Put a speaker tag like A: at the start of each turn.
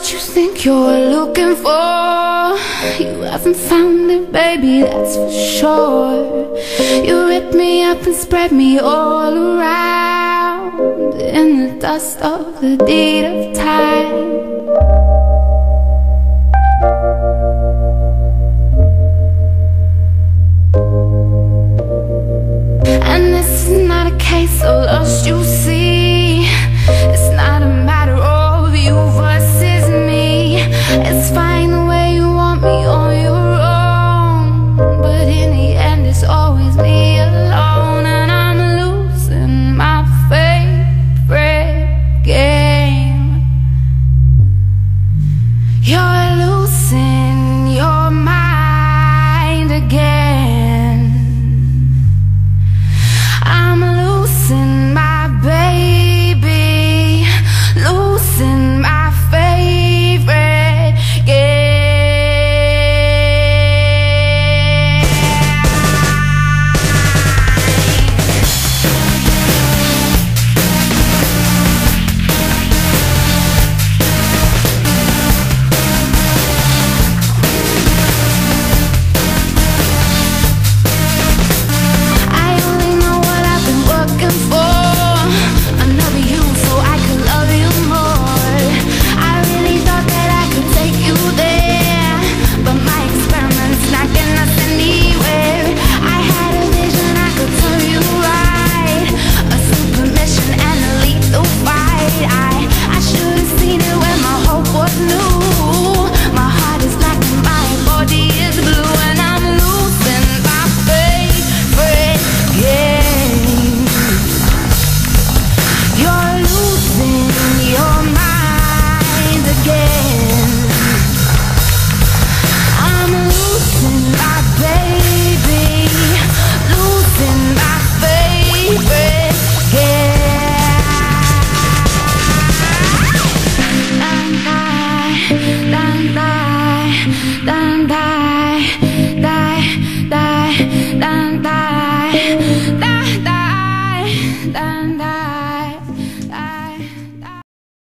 A: you think you're looking for, you haven't found it, baby, that's for sure. You rip me up and spread me all around in the dust of the deed of time. And this is not a case of lost you